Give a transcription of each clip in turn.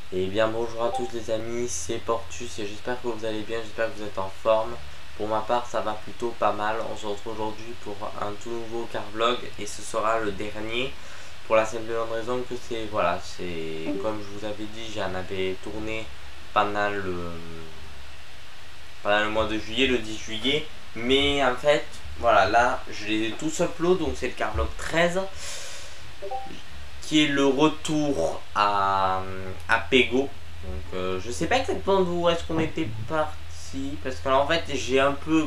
Et bien bonjour à tous les amis, c'est Portus et j'espère que vous allez bien, j'espère que vous êtes en forme. Pour ma part ça va plutôt pas mal, on se retrouve aujourd'hui pour un tout nouveau car vlog et ce sera le dernier. Pour la simple bonne raison que c'est, voilà, c'est comme je vous avais dit, j'en avais tourné pendant le mois de juillet, le 10 juillet. Mais en fait, voilà, là je les ai tous upload, donc c'est le car vlog 13. Qui est le retour à Pego. Donc je sais pas exactement d'où est-ce qu'on était parti. Parce que en fait j'ai un peu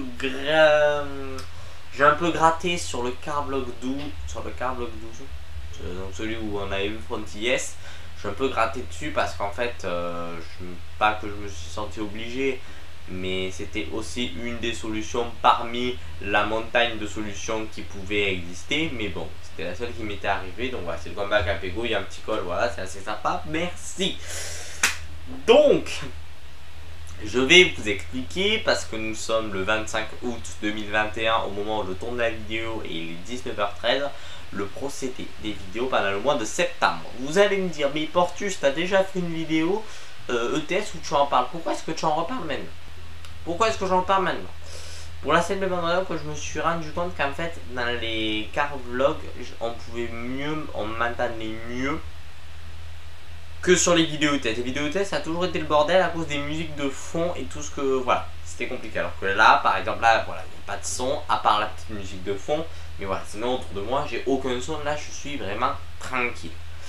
gratté sur le car vlog 12. Sur le car vlog 12. Donc celui où on avait vu Frontiers. Je suis un peu gratté dessus parce qu'en fait pas que je me suis senti obligé, mais c'était aussi une des solutions parmi la montagne de solutions qui pouvaient exister. Mais bon, c'était la seule qui m'était arrivée. Donc voilà, c'est le comeback à Pego, il y a un petit col, voilà, c'est assez sympa, merci. Donc, je vais vous expliquer, parce que nous sommes le 25 août 2021 au moment où je tourne la vidéo et il est 19h13, le procédé des vidéos pendant le mois de septembre. Vous allez me dire, mais Portus, t'as déjà fait une vidéo ETS où tu en parles, pourquoi est-ce que tu en reparles maintenant? Pourquoi est-ce que j'en parle maintenant? Pour la simple bonne raison que je me suis rendu compte qu'en fait, dans les car vlogs, on pouvait mieux, on m'entendait mieux que sur les vidéos tests. Les vidéos tests, ça a toujours été le bordel à cause des musiques de fond et tout ce que, voilà, c'était compliqué. Alors que là, par exemple, là, voilà, il n'y a pas de son, à part la petite musique de fond. Mais voilà, sinon, autour de moi, j'ai aucun son. Là, je suis vraiment tranquille.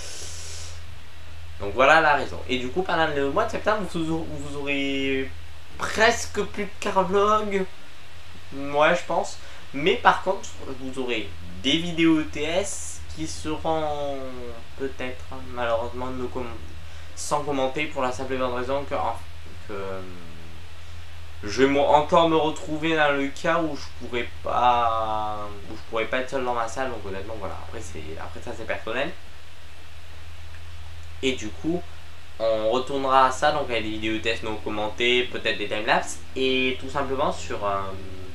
Donc voilà la raison. Et du coup, pendant le mois de septembre, vous aurez presque plus de car vlog. Ouais, je pense. Mais par contre, vous aurez des vidéos ETS qui seront peut-être malheureusement sans commenter pour la simple et bonne raison que je vais encore me retrouver dans le cas où je pourrais pas être seul dans ma salle. Donc honnêtement voilà, après ça c'est personnel. Et du coup on retournera à ça, donc avec des vidéos tests non commentées, peut-être des timelapses et tout simplement sur un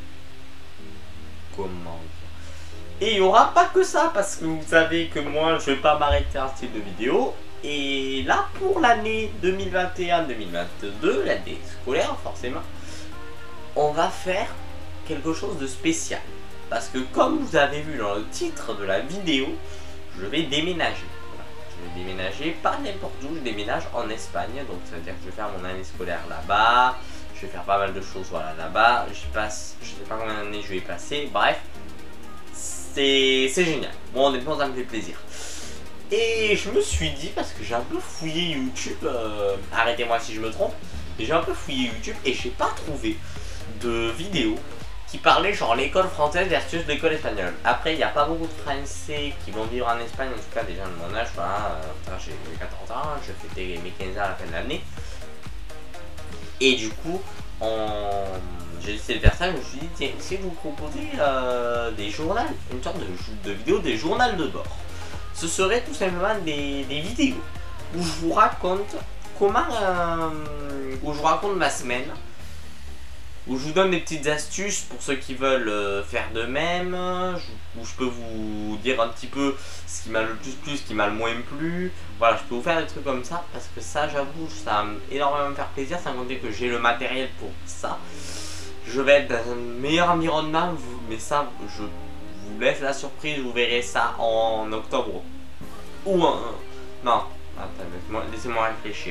comment dire. Et il n'y aura pas que ça, parce que vous savez que moi je vais pas m'arrêter à un style de vidéo. Et là pour l'année 2021-2022, l'année scolaire forcément, on va faire quelque chose de spécial. Parce que comme vous avez vu dans le titre de la vidéo, je vais déménager. Voilà. Je vais déménager pas n'importe où, je déménage en Espagne. Donc ça veut dire que je vais faire mon année scolaire là-bas. Je vais faire pas mal de choses voilà, là-bas. Je sais pas combien d'années je vais y passer. Bref, c'est génial. Bon, honnêtement, ça me fait plaisir. Et je me suis dit, parce que j'ai un peu fouillé YouTube, arrêtez-moi si je me trompe, j'ai un peu fouillé YouTube et j'ai pas trouvé de vidéos qui parlaient genre l'école française versus l'école espagnole. Après, il n'y a pas beaucoup de Français qui vont vivre en Espagne, en tout cas des gens de mon âge. Voilà, j'ai 14 ans, je fêtais mes 15 ans à la fin de l'année. Et du coup, j'ai décidé de faire ça, je me suis dit, tiens, si vous proposez des journaux, une sorte de vidéo des journaux de bord. Ce serait tout simplement des vidéos où je vous raconte comment, où je vous raconte ma semaine, où je vous donne des petites astuces pour ceux qui veulent faire de même, où je peux vous dire un petit peu ce qui m'a le plus plu, ce qui m'a le moins plu. Voilà, je peux vous faire des trucs comme ça parce que ça, j'avoue, ça va énormément me faire plaisir, sans compter que j'ai le matériel pour ça. Je vais être dans un meilleur environnement, mais ça, je vous laisse la surprise, vous verrez ça en octobre. Ou en... Non, laissez-moi réfléchir.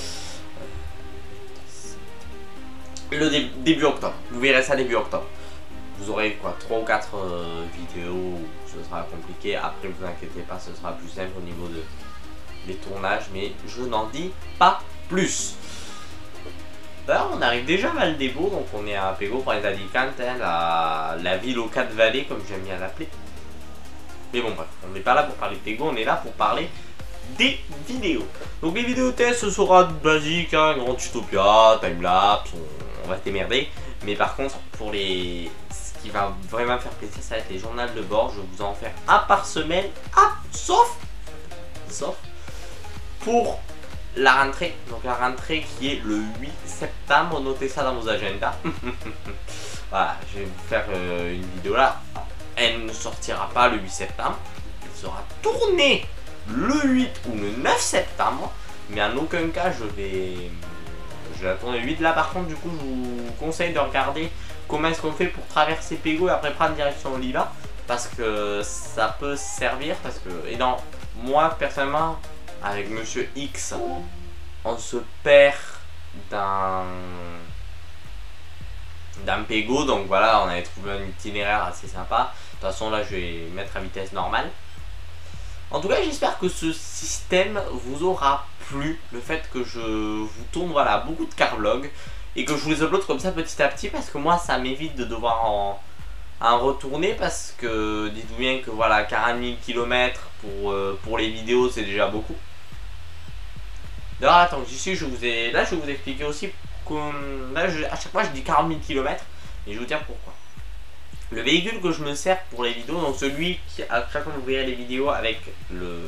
Le début octobre, vous verrez ça début octobre. Vous aurez quoi, 3 ou 4 vidéos où ce sera compliqué. Après, vous inquiétez pas, ce sera plus simple au niveau des tournages, mais je n'en dis pas plus. D'ailleurs, on arrive déjà à Valdebo, donc on est à Pego pour les Alicante, hein, la ville aux 4 vallées, comme j'aime bien l'appeler. Mais bon, bref, on n'est pas là pour parler de Pego, on est là pour parler des vidéos. Donc les vidéos tests, ce sera basique, hein, grand utopia, timelapse, on va se démerder. Mais par contre, pour ce qui va vraiment faire plaisir, ça va être les journaux de bord. Je vais vous en faire un par semaine, sauf pour la rentrée. Donc la rentrée qui est le 8 septembre, notez ça dans vos agendas. Voilà, je vais vous faire une vidéo là. Elle ne sortira pas le 8 septembre, elle sera tournée le 8 ou le 9 septembre. mais en aucun cas je vais la tourner 8. Là par contre du coup je vous conseille de regarder comment est-ce qu'on fait pour traverser Pego et après prendre direction Oliva, parce que ça peut servir, parce que moi personnellement avec Monsieur X on se perd d'un Pego, donc voilà, on avait trouvé un itinéraire assez sympa. De toute façon là je vais mettre à vitesse normale. En tout cas j'espère que ce système vous aura plu, le fait que je vous tourne voilà beaucoup de carvlogs et que je vous les upload comme ça petit à petit, parce que moi ça m'évite de devoir en retourner, parce que dites-vous bien que voilà 40 000 km pour les vidéos c'est déjà beaucoup. D'ailleurs attends, j'y suis, je vais vous expliquer aussi comme là à chaque fois je dis 40 000 km et je vais vous dire pourquoi. Le véhicule que je me sers pour les vidéos, donc celui qui à chaque fois vous verrez les vidéos avec le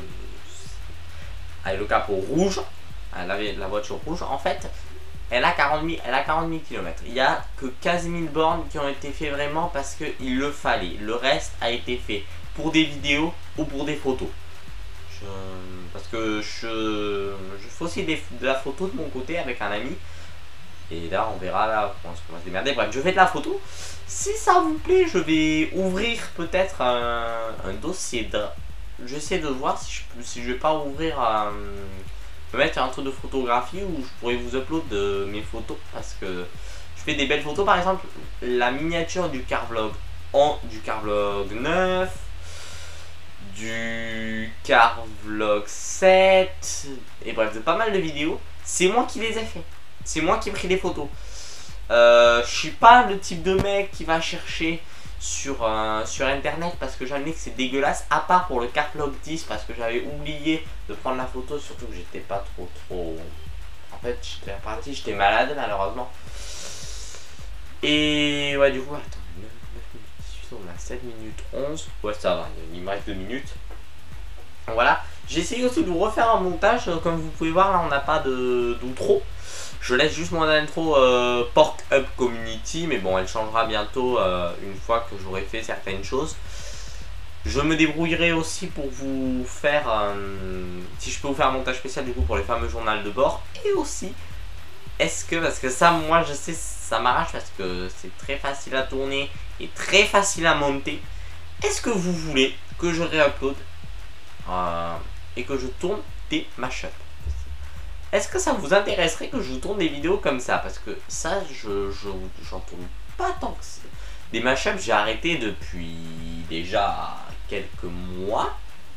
capot rouge, la voiture rouge, en fait elle a 40 000 km. Il n'y a que 15 000 bornes qui ont été fait vraiment parce qu'il le fallait. Le reste a été fait pour des vidéos ou pour des photos. Parce que je fais aussi de la photo de mon côté avec un ami. Et là on verra là comment on va se démerder. Bref, je fais de la photo. Si ça vous plaît, je vais ouvrir peut-être un dossier de... J'essaie de voir si je vais pas ouvrir me mettre un truc de photographie où je pourrais vous upload mes photos, parce que je fais des belles photos. Par exemple la miniature du carvlog 9, du carvlog 7 et bref de pas mal de vidéos, c'est moi qui les ai fait, c'est moi qui ai pris les photos. Je suis pas le type de mec qui va chercher sur internet, parce que j'en ai que c'est dégueulasse, à part pour le carvlog 10 parce que j'avais oublié de prendre la photo, surtout que j'étais pas trop en fait j'étais reparti, j'étais malade malheureusement. Et ouais du coup attends, 9 minutes 18, on a 7 minutes 11, ouais ça va, il me reste 2 minutes. Donc voilà, j'ai essayé aussi de vous refaire un montage, comme vous pouvez voir là on n'a pas d'outro. Je laisse juste mon intro Pork Up Community, mais bon elle changera bientôt une fois que j'aurai fait certaines choses. Je me débrouillerai aussi pour vous faire, si je peux vous faire un montage spécial du coup pour les fameux journaux de bord. Et aussi, parce que ça moi je sais ça m'arrache, parce que c'est très facile à tourner et très facile à monter. Est-ce que vous voulez que je réupload et que je tourne des mashups? Est-ce que ça vous intéresserait que je vous tourne des vidéos comme ça? Parce que ça, j'en tourne pas tant que ça. Des mashups, j'ai arrêté depuis déjà quelques mois.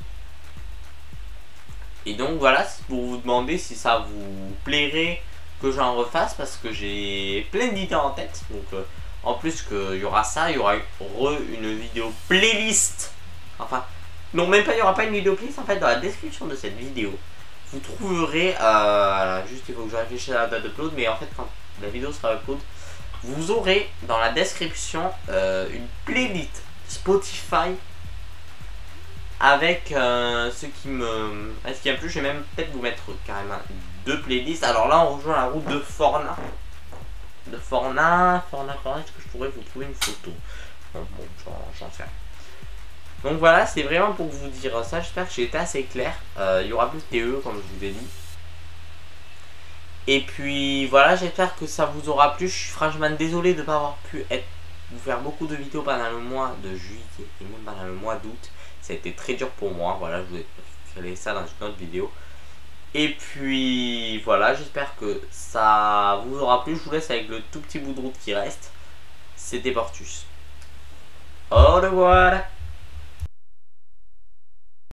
Et donc voilà, c'est pour vous demander si ça vous plairait que j'en refasse, parce que j'ai plein d'idées en tête. Donc en plus qu'il y aura ça, il y aura une vidéo playlist. Enfin, non même pas, il n'y aura pas une vidéo playlist. En fait, dans la description de cette vidéo, vous trouverez, juste il faut que je réfléchisse à la date d'upload, mais en fait quand la vidéo sera upload, vous aurez dans la description une playlist Spotify avec ce qui a plu. Je vais même peut-être vous mettre carrément 2 playlists. Alors là on rejoint la route de Forna. Est-ce que je pourrais vous trouver une photo? Bon, j'en sais rien. Donc voilà, c'est vraiment pour vous dire ça. J'espère que j'ai été assez clair. Il y aura plus de TE comme je vous ai dit. Et puis voilà, j'espère que ça vous aura plu. Je suis franchement désolé de ne pas avoir pu vous faire beaucoup de vidéos pendant le mois de juillet et même pendant le mois d'août. Ça a été très dur pour moi. Voilà, je vous ai fait ça dans une autre vidéo. Et puis voilà, j'espère que ça vous aura plu. Je vous laisse avec le tout petit bout de route qui reste. C'était Portus. Au revoir.